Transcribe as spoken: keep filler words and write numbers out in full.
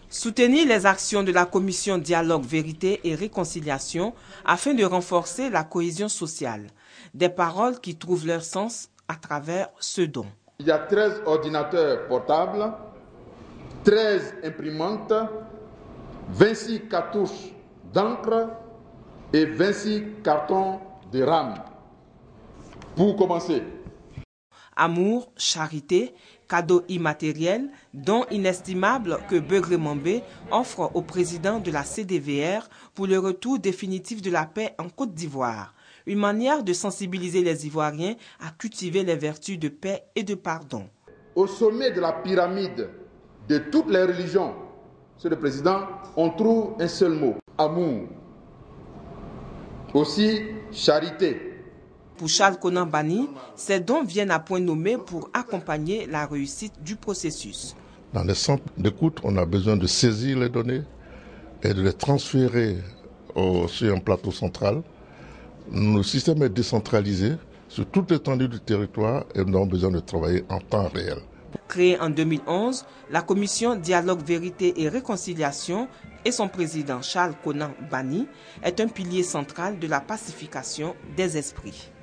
Soutenir les actions de la commission Dialogue, Vérité et Réconciliation afin de renforcer la cohésion sociale. Des paroles qui trouvent leur sens à travers ce don. Il y a treize ordinateurs portables, treize imprimantes, vingt-six cartouches d'encre et vingt-six cartons de RAM. Pour commencer. Amour, charité, cadeaux immatériels, dons inestimables que Begré Mambé offre au président de la C D V R pour le retour définitif de la paix en Côte d'Ivoire. Une manière de sensibiliser les Ivoiriens à cultiver les vertus de paix et de pardon. Au sommet de la pyramide de toutes les religions, Monsieur le Président, on trouve un seul mot, amour. Aussi, charité. Pour Charles Konan Banny, ces dons viennent à point nommé pour accompagner la réussite du processus. Dans les centres d'écoute, on a besoin de saisir les données et de les transférer au, sur un plateau central. Le système est décentralisé sur toute l'étendue du territoire et nous avons besoin de travailler en temps réel. Créée en deux mille onze, la commission Dialogue, Vérité et Réconciliation et son président Charles Konan Banny est un pilier central de la pacification des esprits.